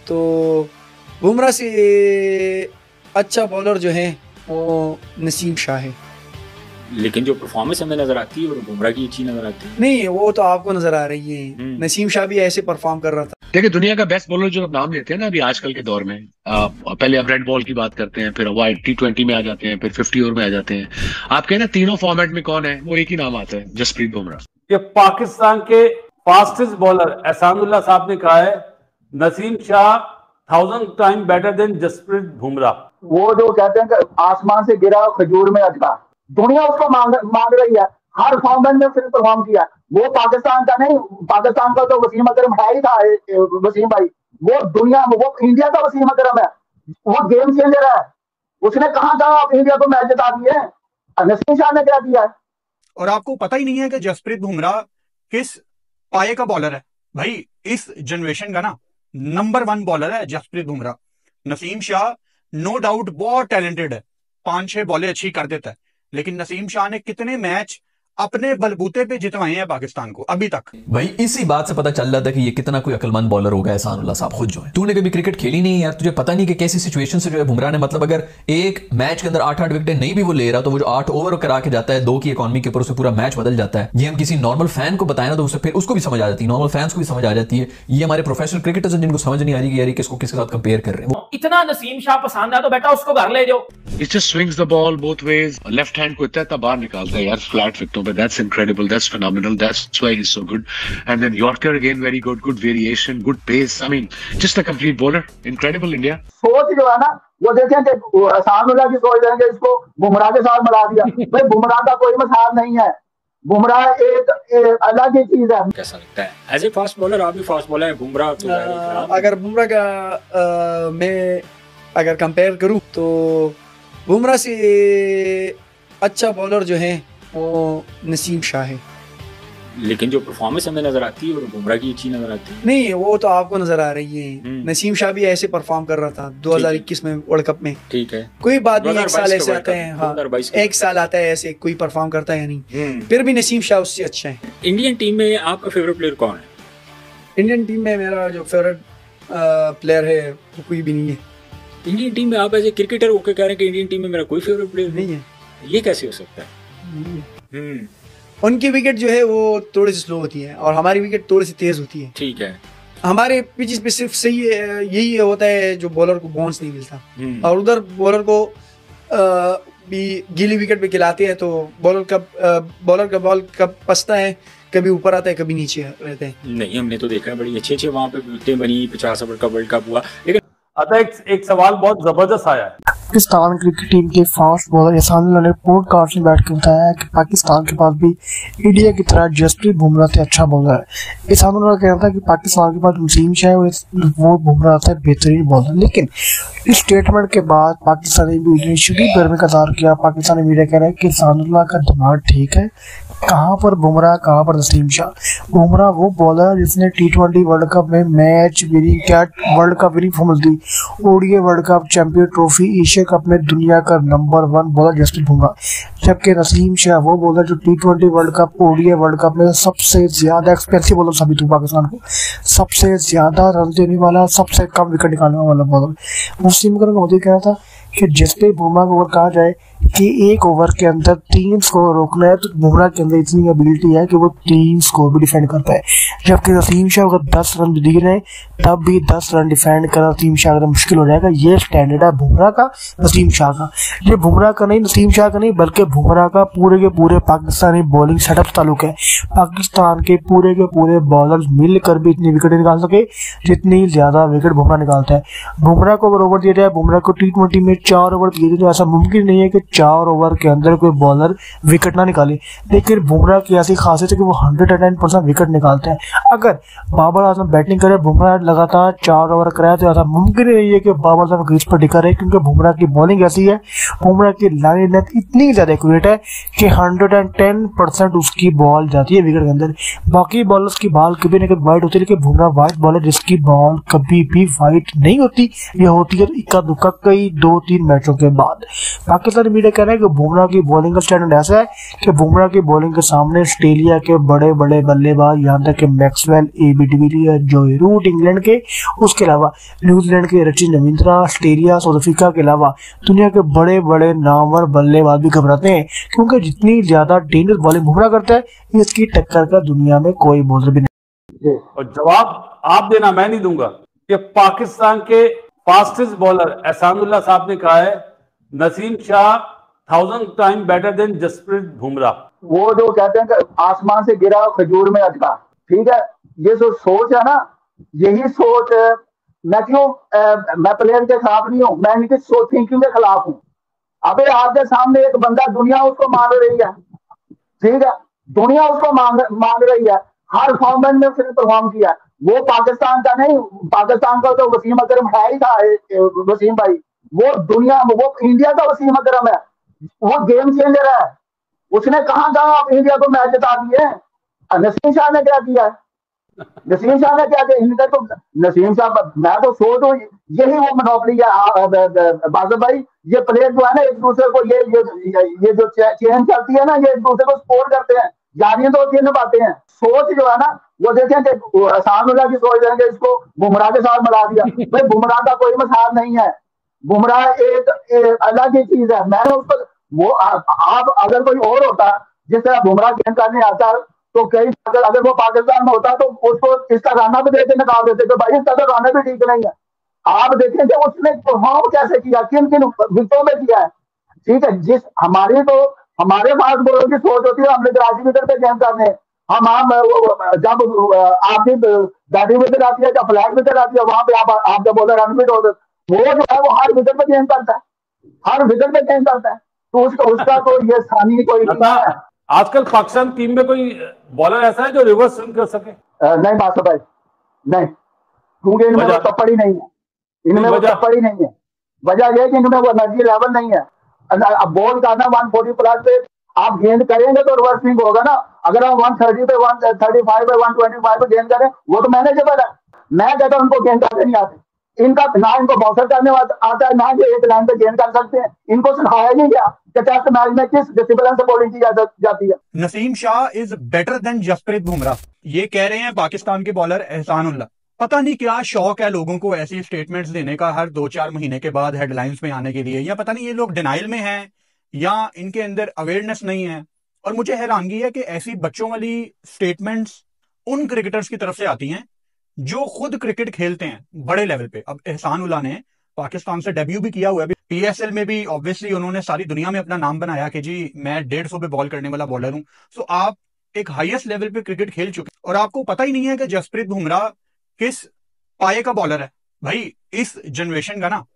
तो बुमराह से अच्छा बॉलर जो है वो नसीम शाह है। लेकिन जो परफॉर्मेंस हमें नजर आती है वो बुमराह की अच्छी नजर आती है। नहीं, वो तो आपको नजर आ रही है। नसीम शाह भी ऐसे परफॉर्म कर रहा था। देखिए, दुनिया का बेस्ट बॉलर जो नाम लेते हैं ना अभी आजकल के दौर में, पहले अब रेड बॉल की बात करते हैं, फिर वाइड T20 में आ जाते हैं, फिर 50 ओवर में आ जाते हैं। आपके ना तीनों फॉर्मेट में कौन है, वो एक ही नाम आता है, जसप्रीत बुमराह। ये पाकिस्तान के फास्टेस्ट बॉलर एहसानुल्लाह साहब ने कहा है Naseem Shah 1000 time better than Jasprit Bumrah. वो जो कहते हैं कि आसमान से गिरा खजूर में अटका, दुनिया उसको मांग रही है। हर फॉर्मेट में उसने परफॉर्म किया। वो पाकिस्तान का नहीं, पाकिस्तान का तो वसीम अकरम है ही था, वसीम भाई। वो दुनिया, वो इंडिया का वसीम अकरम है, वो गेम चेंजर है। उसने कहा था आप इंडिया को मैच जिता दिए, नसीम शाह ने क्या किया है। और आपको पता ही नहीं है कि जसप्रीत बुमराह किस पाए का बॉलर है। भाई इस जनरेशन का ना नंबर 1 बॉलर है जसप्रीत बुमराह। नसीम शाह नो डाउट बहुत टैलेंटेड है, 5-6 बॉलें अच्छी कर देता है, लेकिन नसीम शाह ने कितने मैच अपने बलबूते पे जितवाए हैं पाकिस्तान को अभी तक। भाई इसी बात से पता चल रहा था कि ये कितना कोई अकलमंद बॉलर होगा एहसानुल्लाह साहब खुद जो है। तूने कभी क्रिकेट खेली नहीं यार, तुझे पता नहीं कि कैसी सिचुएशन से जो है बुमराह ने, मतलब अगर एक मैच के अंदर 8-8 विकेटें नहीं भी वो ले रहा तो वो जो 8 ओवर करा के जाता है 2 की इकॉनमी के ऊपर, उससे पूरा मैच बदल जाता है। ये हम किसी नॉर्मल फैन को बताए ना तो उससे फिर उसको भी समझ आ जाती है, नॉर्मल फैंस को भी समझ आ जाती है। ये हमारे प्रोफेशनल क्रिकेटर्स जिनको समझ नहीं आ रही कि यार किसको किसके साथ कंपेयर कर रहे हैं। इतना नसीम शाह पसंद है तो बेटा उसको घर ले जाओ। He just swings the ball both ways. Left hand को इतना बाहर निकालता है यार फ्लैट विकेटों पे। That's incredible. That's phenomenal. That's why he's so good. And then Yorker again very good. Good variation. Good pace. I mean, just a complete bowler. Incredible India. सोच जो है ना वो देखें कि एहसानुल्लाह की सोच देंगे इसको बुमराह के साथ मिला दिया। भाई बुमराह का कोई मिसाल नहीं है। बुमराह एक अलग ही चीज है। कैसा लगता है एज ए फास्ट बॉलर? आप भी फास्ट बॉलर है, बुमराह तो अगर बुमराह का मैं अगर कंपेयर करूं तो बुमराह से अच्छा बॉलर जो है वो नसीम शाह है। लेकिन जो परफॉर्मेंस हमें नजर आती है वो बुमराह की अच्छी नजर आती है। नहीं, वो तो आपको नजर आ रही है। नसीम शाह भी ऐसे परफॉर्म कर रहा था 2021 में वर्ल्ड कप में। ठीक है, कोई बात नहीं, एक साल ऐसे आते हैं। हाँ, एक साल आता है ऐसे कोई परफॉर्म करता है या नहीं, फिर भी नसीम शाह उससे अच्छा है। इंडियन टीम में आपका फेवरेट प्लेयर कौन है? इंडियन टीम में मेरा जो फेवरेट प्लेयर है वो कोई भी नहीं है। इंडियन टीम में आप एज ए क्रिकेटर होकर कह रहे हैं कि इंडियन टीम में मेरा कोई फेवरेट प्लेयर नहीं है, ये कैसे हो सकता है? उनकी विकेट जो है वो थोड़ी सी स्लो होती है और हमारी विकेट थोड़ी सी तेज होती है। ठीक है, हमारे पिचेस पे सिर्फ सही यही होता है जो बॉलर को बाउंस नहीं मिलता, और उधर बॉलर को भी गीली विकेट पे खिलाते हैं तो बॉलर का बॉल कब पसता है, कभी ऊपर आता है कभी नीचे रहता है। नहीं, हमने तो देखा है बड़ी अच्छे वहाँ पे विकेटें बनी, 50 ओवर का वर्ल्ड कप हुआ। लेकिन एक सवाल बहुत जबरदस्त आया है। पाकिस्तान क्रिकेट टीम के फास्ट बॉलर एहसानुल्लाह ने पॉडकास्ट में बैठ कर बताया कि पाकिस्तान के पास भी इंडिया की तरह जसप्रीत बुमराह से अच्छा बॉलर है। एहसानुल्लाह कह रहा था कि पाकिस्तान के पास नसीम शाह है, वो बुमराह से बेहतरीन बॉलर। लेकिन इस स्टेटमेंट के बाद पाकिस्तानी मीडिया ने शदीद गर्मी का इज़हार किया। पाकिस्तानी मीडिया कह रहा है कि एहसानुल्लाह का दिमाग ठीक है, कहाँ पर बुमराह कहाँ पर नसीम शाह। बुमराह वो बॉलर जिसने T20 वर्ल्ड कप में मैच विनिंग कैट वर्ल्ड कप विनिंग फॉर्मूला दी, ODI world cup, champion trophy, Asia cup में दुनिया का नंबर 1 बॉलर जसप्रीत बुमराह। जबकि नसीम शाह वो बॉलर जो T20 world cup, ODI world cup में सबसे ज्यादा एक्सपेंसिव बॉलर साबित हुआ पाकिस्तान को, सबसे ज्यादा रन देने वाला, सबसे कम विकेट निकालने वाला बॉलर। मुस्लिम मोदी कह रहा था कि जसप्रीत बुमराह को अगर कहा जाए कि एक ओवर के अंदर 3 स्कोर रोकना है तो बुमराह के अंदर इतनी एबिलिटी है कि वो 3 स्कोर भी डिफेंड करता है। जबकि नसीम शाह अगर 10 रन भी दिख रहे हैं तब भी 10 रन डिफेंड करना नसीम शाह का मुश्किल हो जाएगा। ये स्टैंडर्ड है बुमराह का, नसीम शाह का। ये बुमराह का नहीं, नसीम शाह का नहीं, बल्कि बुमराह का पूरे के पूरे पाकिस्तानी बॉलिंग सेटअप ताल्लुक है। पाकिस्तान के पूरे बॉलर मिलकर भी इतनी विकेट निकाल सके जितनी ज्यादा विकेट बुमराह निकालता है। बुमराह को अगर ओवर दिया जाए, बुमराह को T20 में 4 ओवर दिए तो ऐसा मुमकिन नहीं है कि 4 ओवर के अंदर कोई बॉलर विकेट ना निकाले। लेकिन बुमराह की ऐसी खासियत है कि वो 110% विकेट निकालते हैं। अगर बाबर आजम बैटिंग करे, बुमराह लगातार 4 ओवर कराए तो ऐसा मुमकिन नहीं है कि बाबर आजम क्रीज पर टिका रहे, क्योंकि बुमराह की बॉलिंग ऐसी है, बुमराह की लाइन लेंथ इतनी ज्यादा एक्यूरेट है कि 110% उसकी बॉल जाती है विकेट के अंदर। बाकी बॉलर्स की बॉल कभी न कभी वाइड होती है, लेकिन बुमराह वाइड बॉलर जिसकी बॉल कभी भी वाइड नहीं होती, ये होती है इक्का दुक्का कई 2-3 3 मैचों के बाद। पाकिस्तानी मीडिया कह रहा है कि बुमराह की बॉलिंग का स्टैंडर्ड ऐसा है कि बुमराह की बॉलिंग के सामने ऑस्ट्रेलिया के बड़े बड़े बल्लेबाज, यहाँ तक कि Maxwell, AB de Villiers, Joe Root England के, उसके अलावा न्यूजीलैंड के Rachin Ravindra, Australia, South Africa के अलावा दुनिया के बड़े बड़े नामवर बल्लेबाज भी घबराते हैं, क्योंकि जितनी ज्यादा डेंजरस बॉलिंग बुमराह करता है इसकी टक्कर का दुनिया में कोई बॉलर भी नहीं। और जवाब आप देना, मैं नहीं दूंगा, कि पाकिस्तान के फास्टेस्ट बॉलर एहसानुल्लाह साहब ने कहा है Naseem Shah 1000 time better than Jasprit Bumrah. वो जो कहते हैं कि आसमान से गिरा खजूर में अटका, ठीक है, ये जो सोच है ना, यही सोच मैं मैं प्लेयर के खिलाफ नहीं हूं, मैं इनकी सोच थिंकिंग के खिलाफ हूं। अबे आपके सामने एक बंदा, दुनिया उसको मांग रही है, ठीक है, दुनिया उसको मांग रही है, हर फॉर्मेट में उसने परफॉर्म किया। वो पाकिस्तान का नहीं, पाकिस्तान का तो वसीम अकरम है ही था, वसीम भाई, वो दुनिया, वो इंडिया का वसीम अकरम है, वो गेम चेंजर है। उसने कहां आप इंडिया को मैच जिता दिए। नसीम शाह ने क्या किया है? नसीम शाह ने क्या किया? इनका तो नसीम शाह, मैं तो सोच हूँ यही वो मोनोपोली है बादल भाई। ये प्लेयर जो है ना एक दूसरे को, ये जो चेन चलती है ना, ये एक दूसरे को सपोर्ट करते हैं, यारियां तो होती है, निभाते हैं। सोच जो है ना वो देखें कि एहसानुल्लाह की सोच देंगे, इसको बुमराह के साथ मिला दिया। भाई बुमराह का कोई मसाल नहीं है, बुमराह एक अलग ही चीज है। मैं उसको वो आप अगर कोई और होता जिस तरह बुमराह गेंद करने आता तो कई, अगर वो पाकिस्तान में होता तो उसको इसका राना भी देते, निकाल देते, तो भाई इसका तो राना भी ठीक नहीं है। आप देखें कि उसने परफॉर्म कैसे किया, किन किन विकेटों में किया है, ठीक है। जिस हमारे पास बॉलर की सोच होती है, हमने कराची विकेट पे गेंद करने, हम जब आपकी बैटिंग विकेट आती है, जब फ्लैट विकेट आती है, वहां पे आपका बॉलर अनफिट होता है। वो जो है वो हर विकेट पे गेंद करता है, हर विकेट पे गेंद करता है, तो उसका तो ये स्थानीय कोई नहीं है। आजकल पाकिस्तान टीम में कोई बॉलर ऐसा है जो रिवर्स स्विंग कर सके? नहीं बात भाई, नहीं, क्योंकि इनमें वो तपड़ ही नहीं है, इनमें वो तपड़ ही नहीं है। वजह यह कि इनमें वो एनर्जी लेवल नहीं है। अब बॉल करना 140 प्लस पे आप गेंद करेंगे तो रिवर्स स्विंग होगा ना। अगर आप 130 पे 135 पे 125 पे गेंद करें, वो तो मैनेजेबल है। मैं कहता हूं उनको गेंद करने नहीं आते, इनका ना इनको बाउंसर करने आता है, ना ये एक लाइन पे गेंद कर सकते हैं। इनको सिखाया नहीं गया कि टेस्ट मैच में किस डिसिप्लिन से बॉलिंग की जाती है। Naseem Shah is better than Jasprit Bumrah, ये कह रहे हैं पाकिस्तान के बॉलर एहसानुल्लाह। पता नहीं क्या शौक है लोगों को ऐसी स्टेटमेंट्स देने का हर 2-4 महीने के बाद हेडलाइंस में आने के लिए, या पता नहीं ये लोग डिनाइल में हैं या इनके अंदर अवेयरनेस नहीं है। और मुझे हैरानगी है कि ऐसी बच्चों वाली स्टेटमेंट्स उन क्रिकेटर्स की तरफ से आती हैं जो खुद क्रिकेट खेलते हैं बड़े लेवल पे। अब एहसानुल्लाह ने पाकिस्तान से डेब्यू भी किया हुआ है, पीएसएल में भी ऑब्वियसली उन्होंने सारी दुनिया में अपना नाम बनाया कि जी मैं 150 पे बॉल करने वाला बॉलर हूं। सो आप एक हाईएस्ट लेवल पे क्रिकेट खेल चुके और आपको पता ही नहीं है कि जसप्रीत बुमराह किस पाए का बॉलर है। भाई इस जनरेशन का ना